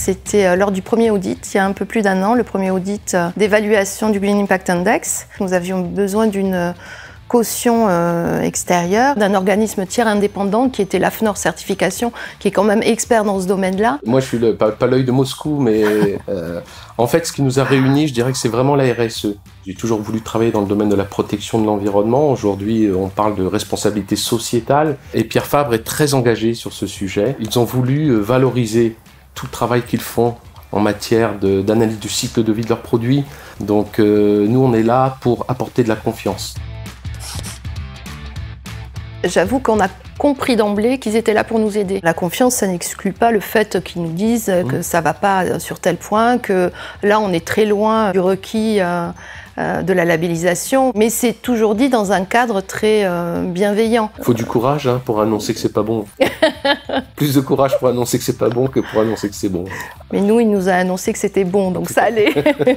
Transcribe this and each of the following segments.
C'était lors du premier audit, il y a un peu plus d'1 an, le premier audit d'évaluation du Green Impact Index. Nous avions besoin d'une caution extérieure, d'un organisme tiers indépendant qui était l'AFNOR Certification, qui est quand même expert dans ce domaine-là. Moi, je suis pas l'œil de Moscou, mais en fait, ce qui nous a réunis, je dirais que c'est vraiment la RSE. J'ai toujours voulu travailler dans le domaine de la protection de l'environnement. Aujourd'hui, on parle de responsabilité sociétale. Et Pierre Fabre est très engagé sur ce sujet. Ils ont voulu valoriser tout le travail qu'ils font en matière d'analyse du cycle de vie de leurs produits. Donc, nous, on est là pour apporter de la confiance. J'avoue qu'on a compris d'emblée qu'ils étaient là pour nous aider. La confiance, ça n'exclut pas le fait qu'ils nous disent que ça va pas sur tel point, que là, on est très loin du requis de la labellisation, mais c'est toujours dit dans un cadre très bienveillant. Il faut du courage pour annoncer que c'est pas bon. Plus de courage pour annoncer que c'est pas bon que pour annoncer que c'est bon. Mais nous, il nous a annoncé que c'était bon, donc ça allait.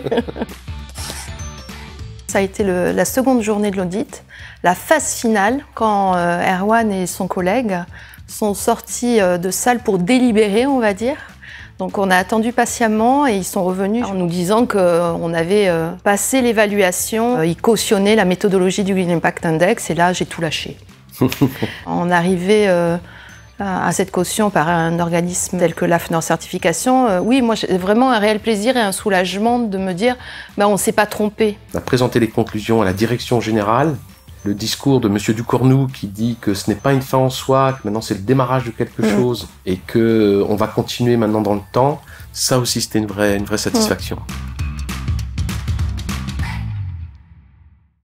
Ça a été la seconde journée de l'audit, la phase finale, quand Erwan et son collègue sont sortis de salle pour délibérer, on va dire. Donc on a attendu patiemment et ils sont revenus en nous disant qu'on avait passé l'évaluation. Ils cautionnaient la méthodologie du Green Impact Index et là, j'ai tout lâché. On arrivait à cette caution par un organisme tel que l'AFNOR Certification, oui, moi j'ai vraiment un réel plaisir et un soulagement de me dire on ne s'est pas trompé. On a présenté les conclusions à la direction générale, le discours de M. Ducornou qui dit que ce n'est pas une fin en soi, que maintenant c'est le démarrage de quelque chose et qu'on va continuer maintenant dans le temps, ça aussi c'était une vraie satisfaction.